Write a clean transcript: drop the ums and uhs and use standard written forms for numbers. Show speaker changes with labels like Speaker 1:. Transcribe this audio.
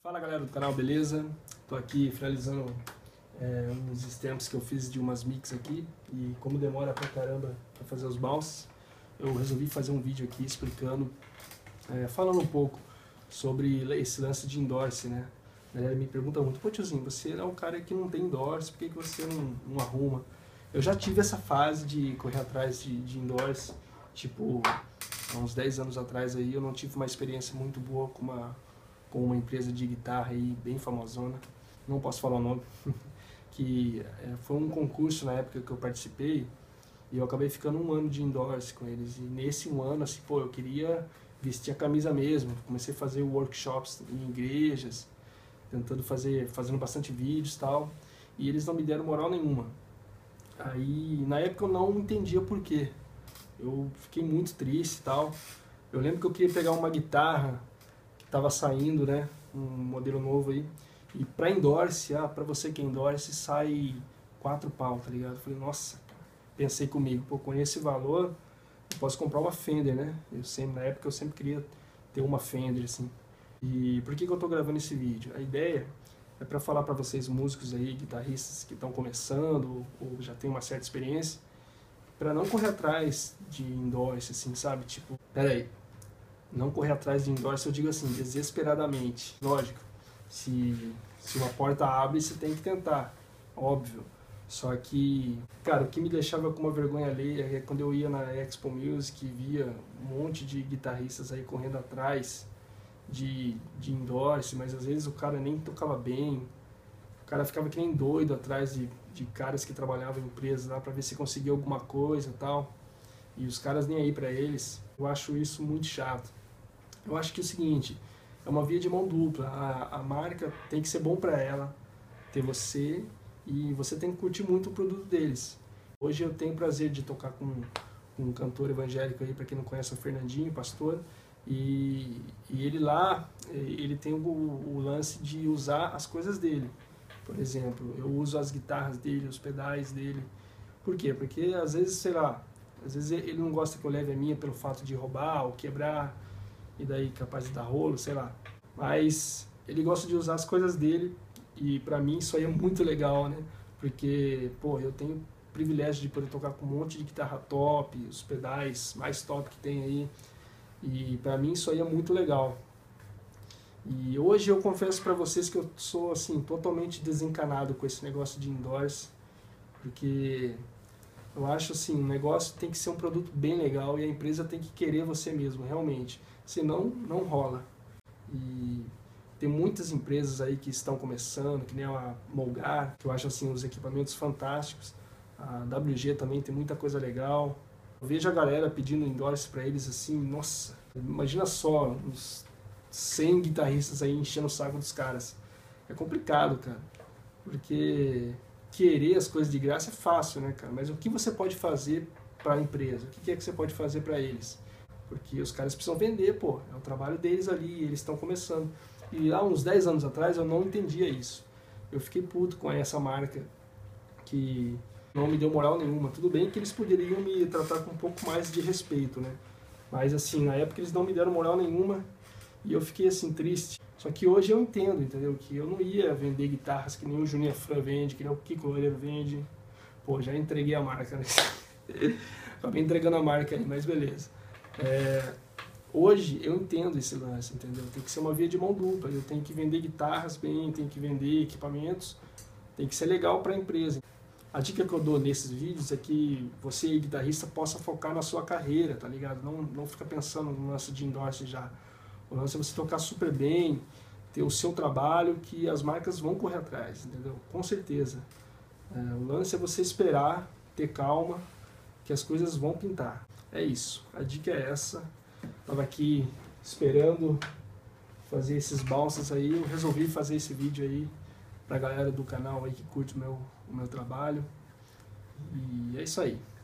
Speaker 1: Fala galera do canal, beleza? Tô aqui finalizando uns stamps que eu fiz de umas mix aqui. E como demora pra caramba pra fazer os bounces, eu resolvi fazer um vídeo aqui explicando, falando um pouco sobre esse lance de endorse, né? A galera me pergunta muito: pô tiozinho, você é um cara que não tem endorse, por que você não arruma? Eu já tive essa fase de correr atrás de endorse, tipo, há uns 10 anos atrás aí eu não tive uma experiência muito boa com uma empresa de guitarra aí bem famosona, não posso falar o nome, que foi um concurso na época que eu participei e eu acabei ficando um ano de endorse com eles. E nesse um ano, assim, pô, eu queria vestir a camisa mesmo, comecei a fazer workshops em igrejas, fazendo bastante vídeos e tal, e eles não me deram moral nenhuma. Aí, na época eu não entendia por quê, eu fiquei muito triste e tal. Eu lembro que eu queria pegar uma guitarra que estava saindo, né, um modelo novo aí, e pra endorse, pra você que endorse, sai 4 pau, tá ligado? Eu falei, nossa, cara. Pensei comigo, pô, com esse valor, eu posso comprar uma Fender, né? Na época eu sempre queria ter uma Fender, assim. E por que eu tô gravando esse vídeo? A ideia é pra falar pra vocês músicos aí, guitarristas que estão começando, ou já tem uma certa experiência, pra não correr atrás de endorse, assim, sabe? Tipo, peraí, não correr atrás de endorse, eu digo assim, desesperadamente. Lógico, se uma porta abre, você tem que tentar, óbvio. Só que, cara, o que me deixava com uma vergonha alheia é quando eu ia na Expo Music e via um monte de guitarristas aí correndo atrás de endorse, mas às vezes o cara nem tocava bem, o cara ficava que nem doido atrás de caras que trabalhavam em empresas lá pra ver se conseguia alguma coisa e tal, e os caras nem aí pra eles. Eu acho isso muito chato. Eu acho que é o seguinte, é uma via de mão dupla, a marca tem que ser bom pra ela, ter você, e você tem que curtir muito o produto deles. Hoje eu tenho o prazer de tocar com um cantor evangélico aí, pra quem não conhece, o Fernandinho, pastor, e ele lá, ele tem o lance de usar as coisas dele. Por exemplo, eu uso as guitarras dele, os pedais dele. Por quê? Porque às vezes, sei lá, às vezes ele não gosta que eu leve a minha pelo fato de roubar ou quebrar, e daí capaz de dar rolo, sei lá. Mas ele gosta de usar as coisas dele, e pra mim isso aí é muito legal, né? Porque, pô, eu tenho o privilégio de poder tocar com um monte de guitarra top, os pedais mais top que tem aí, e pra mim isso aí é muito legal. E hoje eu confesso pra vocês que eu sou, assim, totalmente desencanado com esse negócio de endorse, porque eu acho assim, o negócio tem que ser um produto bem legal e a empresa tem que querer você mesmo, realmente. Senão, não rola. E tem muitas empresas aí que estão começando, que nem a Molgar, que eu acho assim, os equipamentos fantásticos. A WG também tem muita coisa legal. Eu vejo a galera pedindo endorse pra eles assim, nossa, imagina só, uns 100 guitarristas aí enchendo o saco dos caras. É complicado, cara, porque querer as coisas de graça é fácil, né, cara? Mas o que você pode fazer para a empresa? O que é que você pode fazer para eles? Porque os caras precisam vender, pô. É o trabalho deles ali, eles estão começando. E há uns 10 anos atrás eu não entendia isso. Eu fiquei puto com essa marca que não me deu moral nenhuma. Tudo bem que eles poderiam me tratar com um pouco mais de respeito, né? Mas assim, na época eles não me deram moral nenhuma e eu fiquei assim triste. Só que hoje eu entendo, entendeu? Que eu não ia vender guitarras que nem o Junior Fran vende, que nem o Kiko Loureiro vende. Pô, já entreguei a marca, né? Acabei entregando a marca aí, mas beleza. Hoje eu entendo esse lance, entendeu? Tem que ser uma via de mão dupla. Eu tenho que vender guitarras bem, tenho que vender equipamentos, tem que ser legal para a empresa. A dica que eu dou nesses vídeos é que você, guitarrista, possa focar na sua carreira, tá ligado? Não fica pensando no lance de endorse já. O lance é você tocar super bem, ter o seu trabalho, que as marcas vão correr atrás, entendeu? Com certeza. O lance é você esperar, ter calma, que as coisas vão pintar. É isso. A dica é essa. Tava aqui esperando fazer esses bounces aí, eu resolvi fazer esse vídeo aí pra galera do canal aí que curte o meu trabalho. E é isso aí.